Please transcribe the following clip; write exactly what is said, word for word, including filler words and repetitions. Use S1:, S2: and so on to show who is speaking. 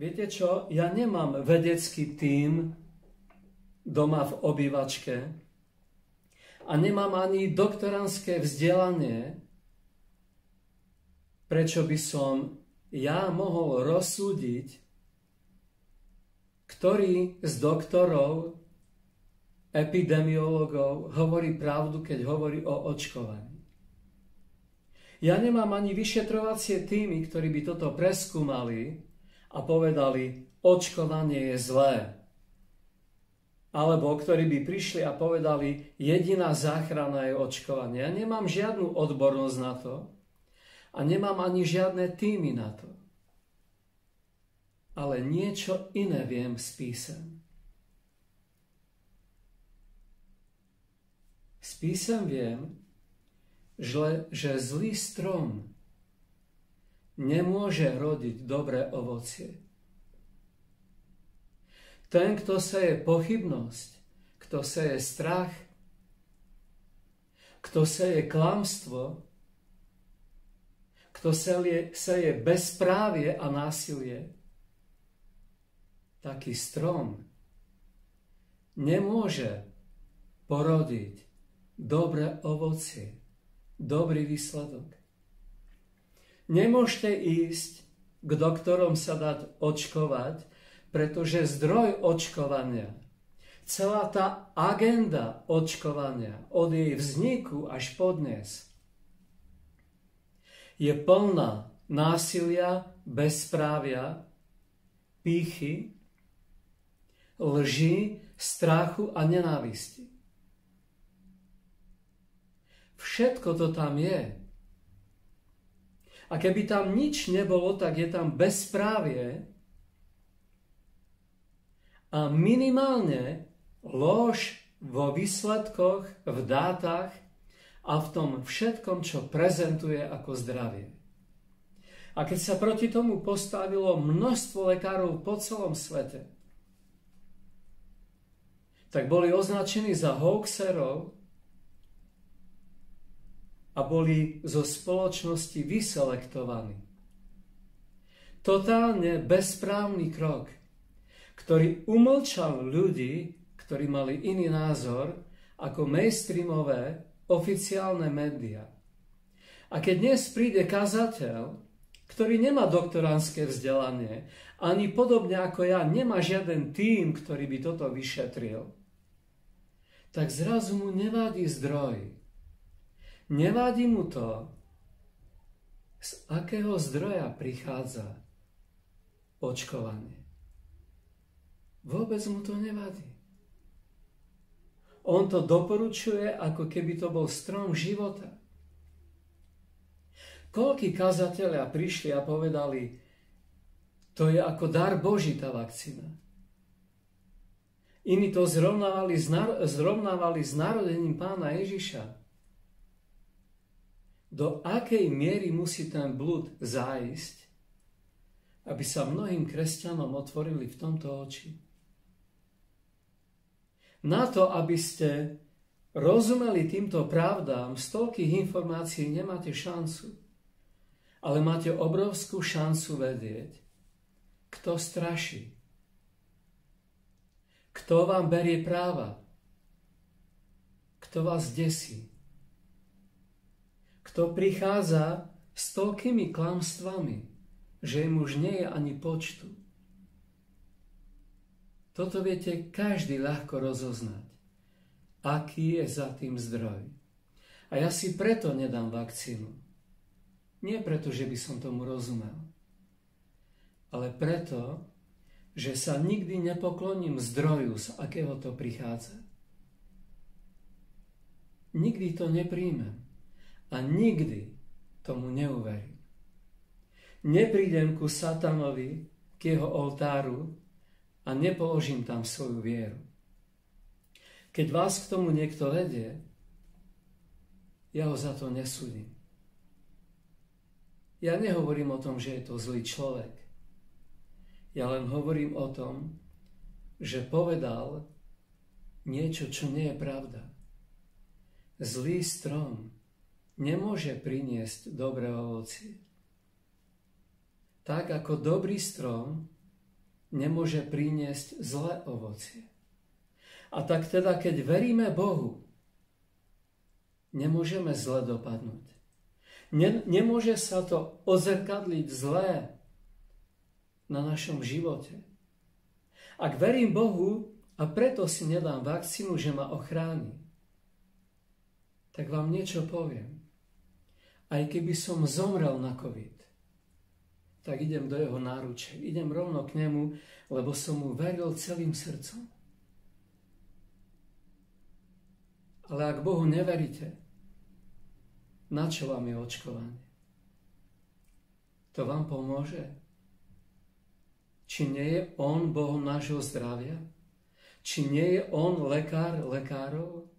S1: Viete čo, ja nemám vedecký tím doma v obývačke a nemám ani doktorantské vzdelanie, prečo by som ja mohol rozsúdiť, ktorý z doktorov, epidemiologov hovorí pravdu, keď hovorí o očkovaní. Ja nemám ani vyšetrovacie týmy, ktorí by toto preskúmali a povedali, očkovanie je zlé. Alebo ktorí by prišli a povedali, jediná záchrana je očkovanie. Ja nemám žiadnu odbornosť na to a nemám ani žiadne týmy na to. Ale niečo iné viem z písem. Z písem viem, že, že zlý strom nemôže rodiť dobré ovocie. Ten, kto seje pochybnosť, kto seje strach, kto seje klamstvo, kto seje, seje bezprávie a násilie, taký strom nemôže porodiť dobré ovocie, dobrý výsledok. Nemôžete ísť k doktorom sa dať očkovať, pretože zdroj očkovania, celá tá agenda očkovania od jej vzniku až po dnes je plná násilia, bezprávia, pýchy, lži, strachu a nenávisti. Všetko to tam je. A keby tam nič nebolo, tak je tam bezprávie a minimálne lož vo výsledkoch, v dátach a v tom všetkom, čo prezentuje ako zdravie. A keď sa proti tomu postavilo množstvo lekárov po celom svete, tak boli označení za hoaxerov a boli zo spoločnosti vyselektovaní. Totálne bezprávny krok, ktorý umlčal ľudí, ktorí mali iný názor, ako mainstreamové oficiálne médiá. A keď dnes príde kazateľ, ktorý nemá doktorantské vzdelanie, ani podobne ako ja, nemá žiaden tím, ktorý by toto vyšetril, tak zrazu mu nevadí zdroj. Nevadí mu to, z akého zdroja prichádza očkovanie. Vôbec mu to nevadí. On to doporučuje, ako keby to bol strom života. Koľkí kazatelia prišli a povedali, to je ako dar Boží tá vakcína. Iní to zrovnávali s, zrovnávali s narodením Pána Ježiša. Do akej miery musí ten blud zájsť, aby sa mnohým kresťanom otvorili v tomto oči? Na to, aby ste rozumeli týmto pravdám, z toľkých informácií nemáte šancu. Ale máte obrovskú šancu vedieť, kto straší, kto vám berie práva, kto vás desí, kto prichádza s toľkými klamstvami, že im už nie je ani počtu. Toto viete každý ľahko rozoznať, aký je za tým zdroj. A ja si preto nedám vakcínu. Nie preto, že by som tomu rozumel, ale preto, že sa nikdy nepokloním zdroju, z akého to prichádza. Nikdy to nepríjmem a nikdy tomu neuverím. Neprídem ku satanovi, k jeho oltáru a nepoložím tam svoju vieru. Keď vás k tomu niekto vedie, ja ho za to nesúdim. Ja nehovorím o tom, že je to zlý človek. Ja len hovorím o tom, že povedal niečo, čo nie je pravda. Zlý strom nemôže priniesť dobré ovocie. Tak ako dobrý strom nemôže priniesť zlé ovocie. A tak teda, keď veríme Bohu, nemôžeme zle dopadnúť. Ne, nemôže sa to odzrkadliť zlé na našom živote. Ak verím Bohu a preto si nedám vakcínu, že ma ochráni, tak vám niečo poviem. Aj keby som zomrel na COVID, tak idem do jeho náruče. Idem rovno k nemu, lebo som mu veril celým srdcom. Ale ak Bohu neveríte, na čo vám je očkovanie? To vám pomôže? Či nie je On Bohom nášho zdravia? Či nie je On lekár lekárov?